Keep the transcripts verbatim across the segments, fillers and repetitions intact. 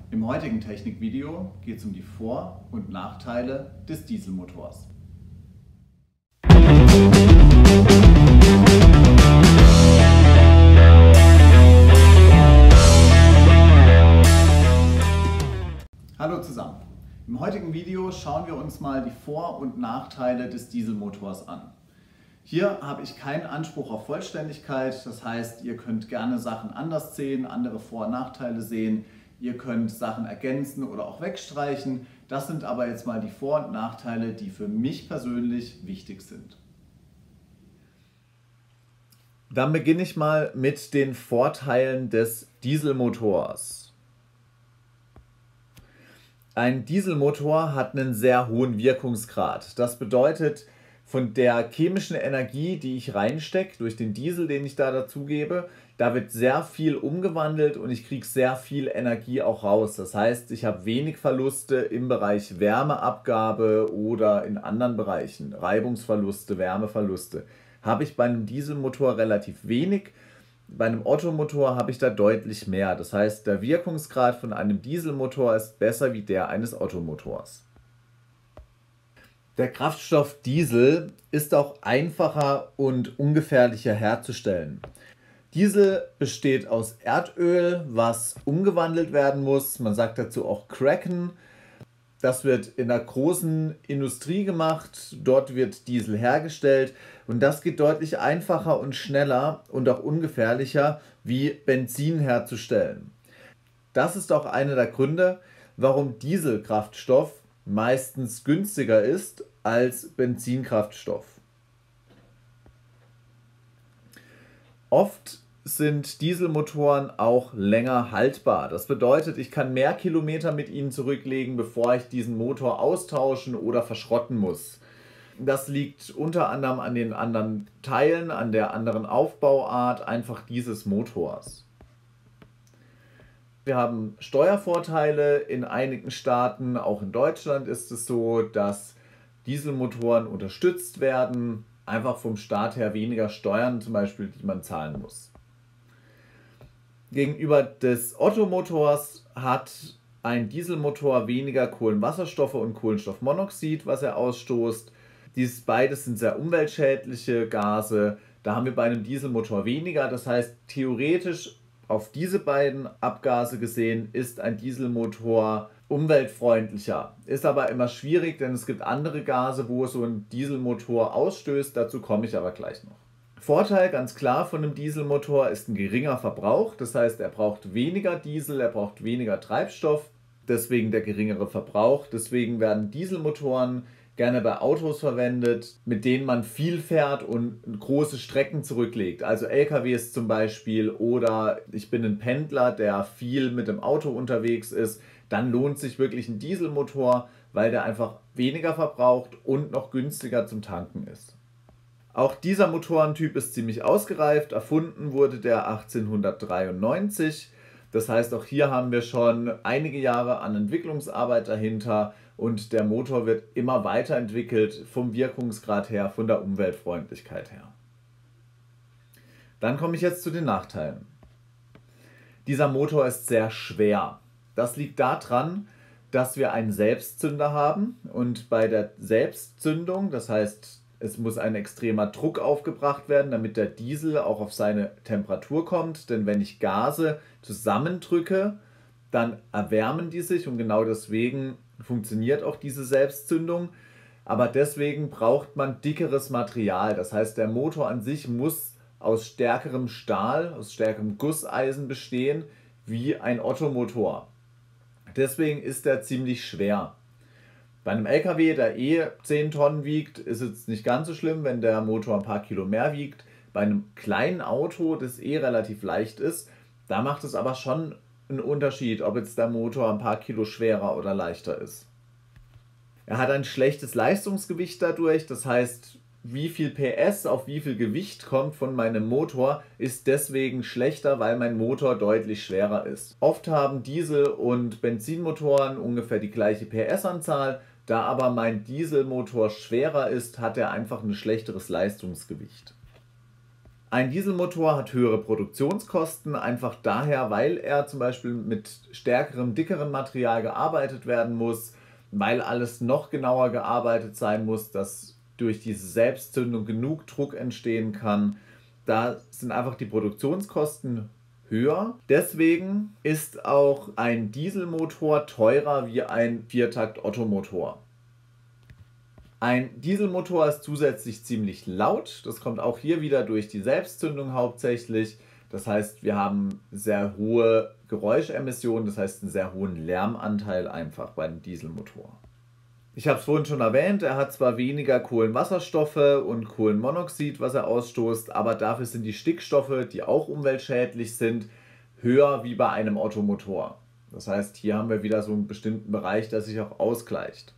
Im heutigen Technikvideo geht es um die Vor- und Nachteile des Dieselmotors. Hallo zusammen. Im heutigen Video schauen wir uns mal die Vor- und Nachteile des Dieselmotors an. Hier habe ich keinen Anspruch auf Vollständigkeit, das heißt, ihr könnt gerne Sachen anders sehen, andere Vor- und Nachteile sehen, ihr könnt Sachen ergänzen oder auch wegstreichen. Das sind aber jetzt mal die Vor- und Nachteile, die für mich persönlich wichtig sind. Dann beginne ich mal mit den Vorteilen des Dieselmotors. Ein Dieselmotor hat einen sehr hohen Wirkungsgrad. Das bedeutet, von der chemischen Energie, die ich reinstecke, durch den Diesel, den ich da dazugebe, da wird sehr viel umgewandelt und ich kriege sehr viel Energie auch raus. Das heißt, ich habe wenig Verluste im Bereich Wärmeabgabe oder in anderen Bereichen, Reibungsverluste, Wärmeverluste. Habe ich bei einem Dieselmotor relativ wenig. Bei einem Ottomotor habe ich da deutlich mehr. Das heißt, der Wirkungsgrad von einem Dieselmotor ist besser wie der eines Ottomotors. Der Kraftstoff Diesel ist auch einfacher und ungefährlicher herzustellen. Diesel besteht aus Erdöl, was umgewandelt werden muss. Man sagt dazu auch cracken. Das wird in der großen Industrie gemacht. Dort wird Diesel hergestellt. Und das geht deutlich einfacher und schneller und auch ungefährlicher, wie Benzin herzustellen. Das ist auch einer der Gründe, warum Dieselkraftstoff meistens günstiger ist als Benzinkraftstoff. Oft sind Dieselmotoren auch länger haltbar. Das bedeutet, ich kann mehr Kilometer mit ihnen zurücklegen, bevor ich diesen Motor austauschen oder verschrotten muss. Das liegt unter anderem an den anderen Teilen, an der anderen Aufbauart einfach dieses Motors. Wir haben Steuervorteile in einigen Staaten, auch in Deutschland ist es so, dass Dieselmotoren unterstützt werden, einfach vom Staat her weniger Steuern zum Beispiel, die man zahlen muss. Gegenüber des Ottomotors hat ein Dieselmotor weniger Kohlenwasserstoffe und Kohlenstoffmonoxid, was er ausstoßt. Dies beides sind sehr umweltschädliche Gase. Da haben wir bei einem Dieselmotor weniger. Das heißt, theoretisch auf diese beiden Abgase gesehen ist ein Dieselmotor umweltfreundlicher. Ist aber immer schwierig, denn es gibt andere Gase, wo so ein Dieselmotor ausstößt. Dazu komme ich aber gleich noch. Vorteil ganz klar von einem Dieselmotor ist ein geringer Verbrauch. Das heißt, er braucht weniger Diesel, er braucht weniger Treibstoff. Deswegen der geringere Verbrauch. Deswegen werden Dieselmotoren gerne bei Autos verwendet, mit denen man viel fährt und große Strecken zurücklegt. Also L K Ws zum Beispiel, oder ich bin ein Pendler, der viel mit dem Auto unterwegs ist. Dann lohnt sich wirklich ein Dieselmotor, weil der einfach weniger verbraucht und noch günstiger zum Tanken ist. Auch dieser Motorentyp ist ziemlich ausgereift. Erfunden wurde der achtzehnhundertdreiundneunzig. Das heißt, auch hier haben wir schon einige Jahre an Entwicklungsarbeit dahinter und der Motor wird immer weiterentwickelt vom Wirkungsgrad her, von der Umweltfreundlichkeit her. Dann komme ich jetzt zu den Nachteilen. Dieser Motor ist sehr schwer. Das liegt daran, dass wir einen Selbstzünder haben und bei der Selbstzündung, das heißt, es muss ein extremer Druck aufgebracht werden, damit der Diesel auch auf seine Temperatur kommt. Denn wenn ich Gase zusammendrücke, dann erwärmen die sich und genau deswegen funktioniert auch diese Selbstzündung. Aber deswegen braucht man dickeres Material. Das heißt, der Motor an sich muss aus stärkerem Stahl, aus stärkerem Gusseisen bestehen, wie ein Ottomotor. Deswegen ist er ziemlich schwer. Bei einem L K W, der eh zehn Tonnen wiegt, ist es nicht ganz so schlimm, wenn der Motor ein paar Kilo mehr wiegt. Bei einem kleinen Auto, das eh relativ leicht ist, da macht es aber schon einen Unterschied, ob jetzt der Motor ein paar Kilo schwerer oder leichter ist. Er hat ein schlechtes Leistungsgewicht dadurch, das heißt, wie viel P S auf wie viel Gewicht kommt von meinem Motor, ist deswegen schlechter, weil mein Motor deutlich schwerer ist. Oft haben Diesel- und Benzinmotoren ungefähr die gleiche P S-Anzahl. Da aber mein Dieselmotor schwerer ist, hat er einfach ein schlechteres Leistungsgewicht. Ein Dieselmotor hat höhere Produktionskosten, einfach daher, weil er zum Beispiel mit stärkerem, dickerem Material gearbeitet werden muss, weil alles noch genauer gearbeitet sein muss, dass durch diese Selbstzündung genug Druck entstehen kann. Da sind einfach die Produktionskosten höher. Deswegen ist auch ein Dieselmotor teurer wie ein Viertakt-Ottomotor. Ein Dieselmotor ist zusätzlich ziemlich laut. Das kommt auch hier wieder durch die Selbstzündung hauptsächlich. Das heißt, wir haben sehr hohe Geräuschemissionen, das heißt einen sehr hohen Lärmanteil einfach beim Dieselmotor. Ich habe es vorhin schon erwähnt, er hat zwar weniger Kohlenwasserstoffe und Kohlenmonoxid, was er ausstoßt, aber dafür sind die Stickstoffe, die auch umweltschädlich sind, höher wie bei einem Ottomotor. Das heißt, hier haben wir wieder so einen bestimmten Bereich, der sich auch ausgleicht.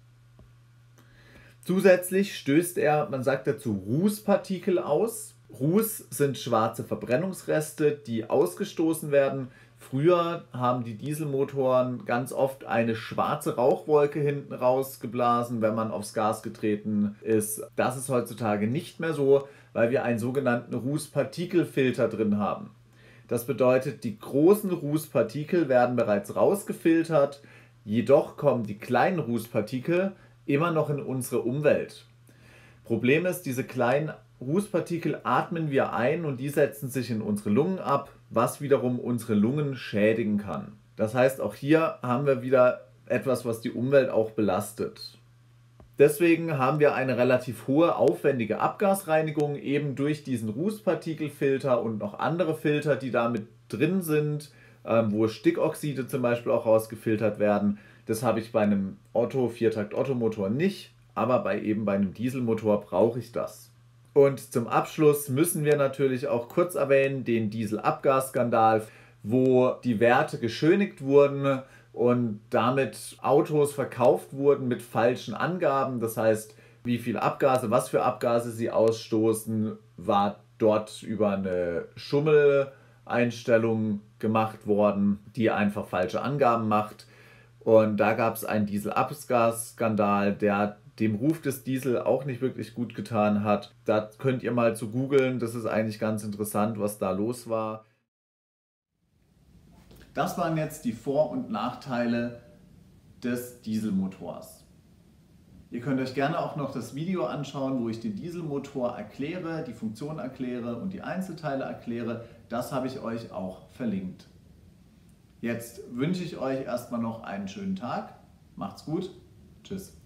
Zusätzlich stößt er, man sagt dazu, Rußpartikel aus. Ruß sind schwarze Verbrennungsreste, die ausgestoßen werden. Früher haben die Dieselmotoren ganz oft eine schwarze Rauchwolke hinten rausgeblasen, wenn man aufs Gas getreten ist. Das ist heutzutage nicht mehr so, weil wir einen sogenannten Rußpartikelfilter drin haben. Das bedeutet, die großen Rußpartikel werden bereits rausgefiltert, jedoch kommen die kleinen Rußpartikel immer noch in unsere Umwelt. Problem ist, diese kleinen Rußpartikel atmen wir ein und die setzen sich in unsere Lungen ab, was wiederum unsere Lungen schädigen kann. Das heißt, auch hier haben wir wieder etwas, was die Umwelt auch belastet. Deswegen haben wir eine relativ hohe, aufwendige Abgasreinigung eben durch diesen Rußpartikelfilter und noch andere Filter, die da mit drin sind, ähm, wo Stickoxide zum Beispiel auch rausgefiltert werden. Das habe ich bei einem Otto, Viertakt-Ottomotor nicht, aber bei eben bei einem Dieselmotor brauche ich das. Und zum Abschluss müssen wir natürlich auch kurz erwähnen den Dieselabgasskandal, wo die Werte geschönigt wurden und damit Autos verkauft wurden mit falschen Angaben. Das heißt, wie viel Abgase, was für Abgase sie ausstoßen, war dort über eine Schummeleinstellung gemacht worden, die einfach falsche Angaben macht. Und da gab es einen Dieselabgasskandal, der dem Ruf des Diesel auch nicht wirklich gut getan hat. Da könnt ihr mal zu googeln, das ist eigentlich ganz interessant, was da los war. Das waren jetzt die Vor- und Nachteile des Dieselmotors. Ihr könnt euch gerne auch noch das Video anschauen, wo ich den Dieselmotor erkläre, die Funktion erkläre und die Einzelteile erkläre. Das habe ich euch auch verlinkt. Jetzt wünsche ich euch erstmal noch einen schönen Tag. Macht's gut. Tschüss.